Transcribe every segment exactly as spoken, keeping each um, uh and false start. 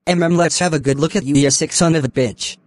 Mm, let's have a good look at you, you sick son of a bitch.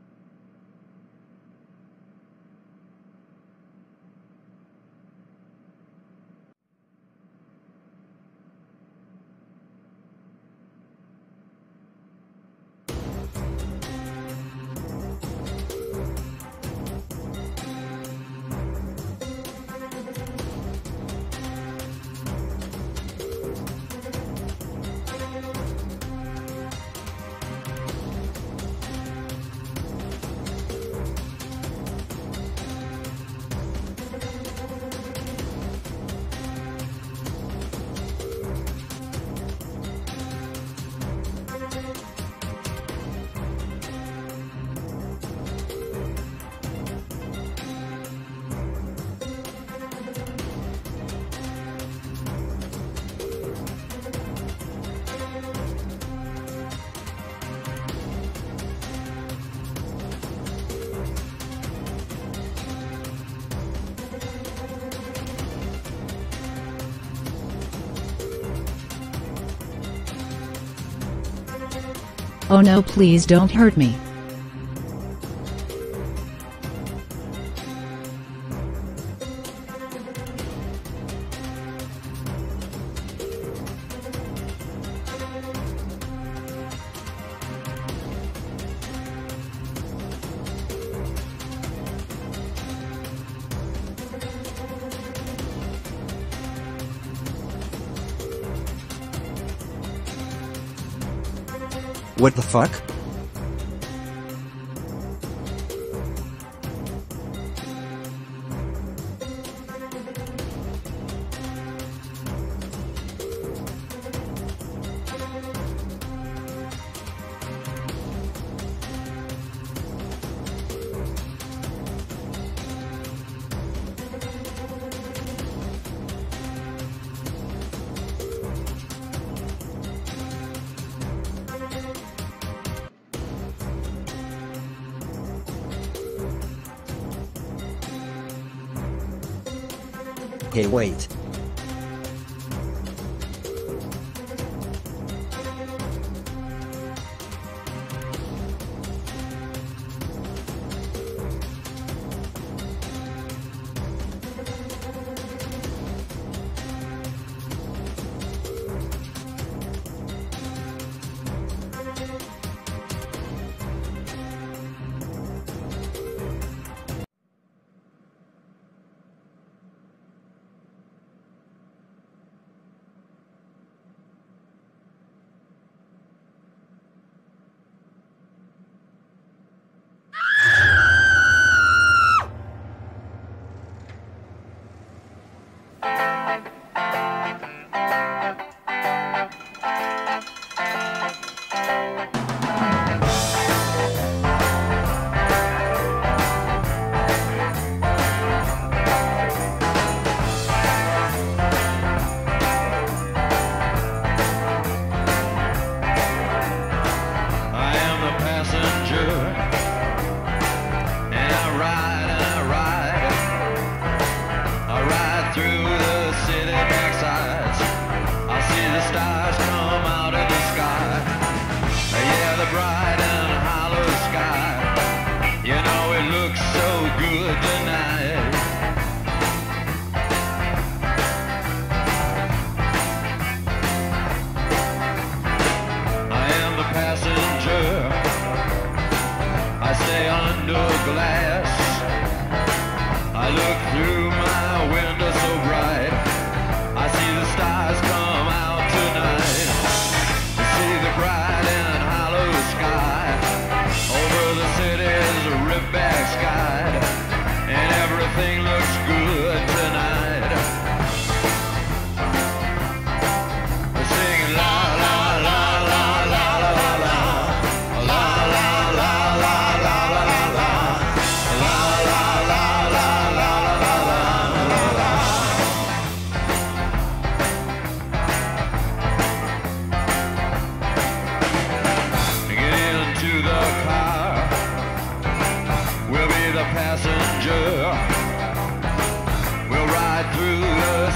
Oh no, please don't hurt me. What the fuck? Hey, wait.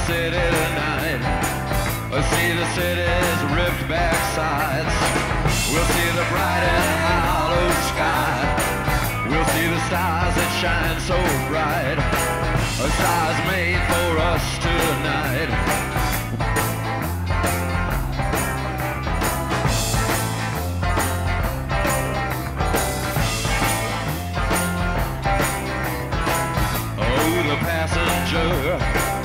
See the city's ripped back sides. We'll see the bright and hollow sky. We'll see the stars that shine so bright. A stars made for us tonight. Passenger,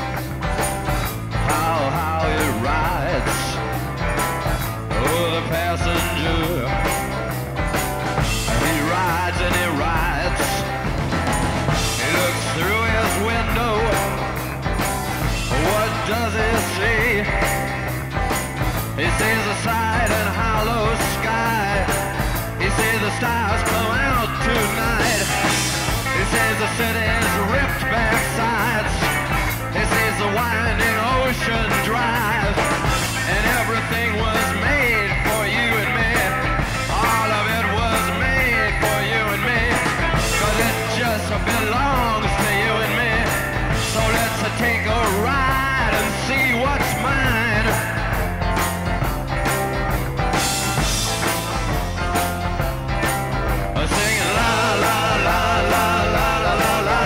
how, how it rides. Oh, the passenger, he rides and he rides. He looks through his window. What does he see? He sees the side and hollow sky. He sees the stars come out tonight. He sees the city's ripped back sides. He sees the winding ocean drive. And everything was made for you and me. All of it was made for you and me. 'Cause it just belongs to you and me. So let's take a ride and see what's mine. Singing la la la la la la la la.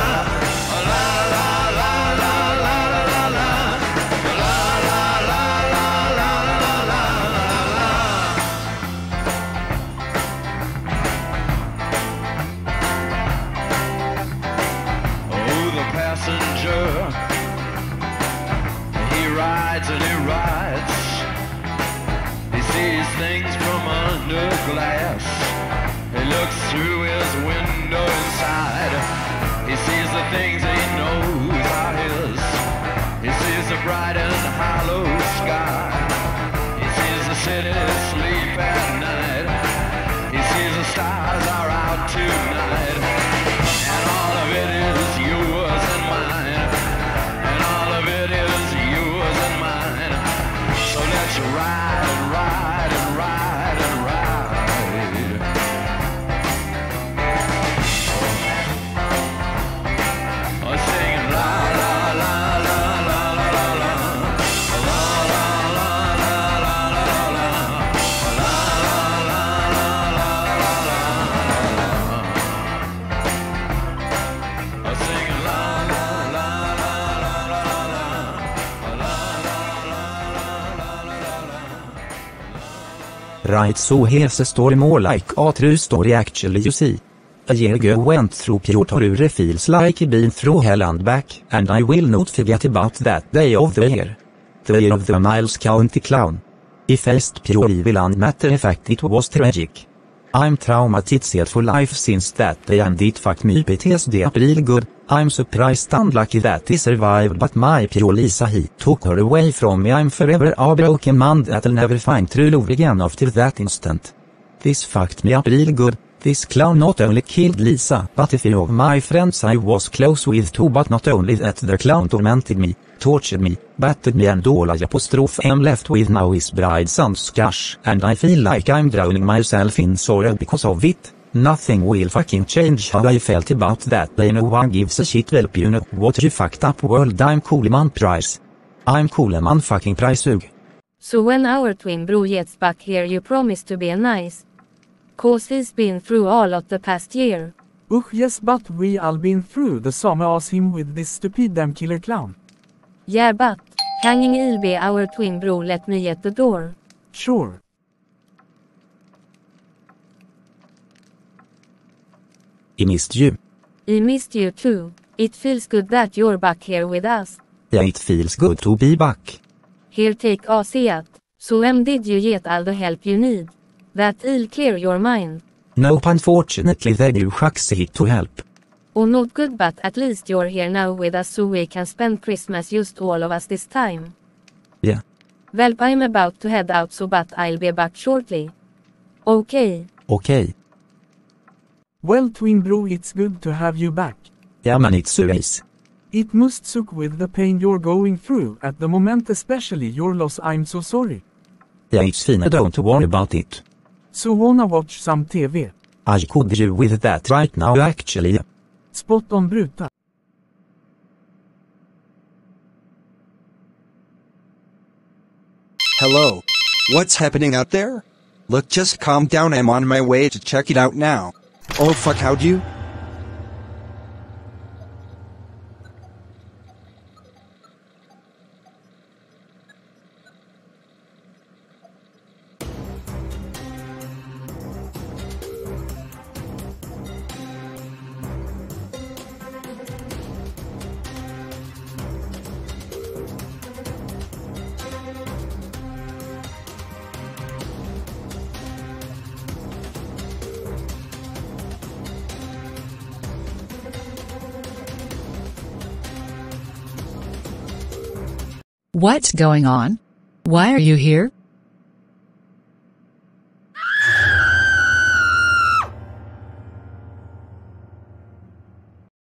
And he rides. He sees things from under glass. He looks through his window inside. He sees the things he knows are his. He sees the bright and hollow sky. He sees the city sleep at night. He sees the stars are out tonight. And all of it is yours and mine. And all of it is yours and mine. So let's ride and ride and ride and ride. Oh, singing la la la la la la la la la la la la la la la la la la. Oh, singing la la la la la la la. Right, so here's a story more like a true story actually, you see. A year ago went through Piotr feels like he been through hell and back, and I will not forget about that day of the year. The year of the Miles County clown. He faced pure evil and matter of fact it was tragic. I'm traumatized for life since that day and it fucked me P T S D up real good. I'm surprised and lucky that he survived, but my pure Lisa he took her away from me. I'm forever a broken man that'll never find true love again after that instant. This fucked me up real good. This clown not only killed Lisa, but a few of my friends I was close with too, but not only that, the clown tormented me, tortured me, battered me, and all I apostrophe am left with now is brides and scars, and I feel like I'm drowning myself in sorrow because of it. Nothing will fucking change how I felt about that day. No one gives a shit. Well, you know what, you fucked up world. I'm cool man price. I'm cool man fucking price. So when our twin bro gets back here, you promise to be nice. Cause he's been through all of the past year. Ugh, yes, but we all been through the summer as him with this stupid damn killer clown. Yeah, but hanging will be our twin bro. Let me at the door. Sure. I missed you. I missed you too. It feels good that you're back here with us. Yeah, it feels good to be back. Here, take a seat. So when did you get all the help you need? That'll clear your mind. Nope, unfortunately they do succeed to help. Oh, not good, but at least you're here now with us so we can spend Christmas just all of us this time. Yeah. Well, I'm about to head out, so but I'll be back shortly. Okay. Okay. Well, twin bro, it's good to have you back. Yeah man, it's so nice. It must suck with the pain you're going through at the moment, especially your loss. I'm so sorry. Yeah, it's fine, don't worry about it. So wanna watch some T V? I could do with that right now actually. Spot on Bruta. Hello. What's happening out there? Look, just calm down, I'm on my way to check it out now. Oh fuck, how'd you? What's going on? Why are you here?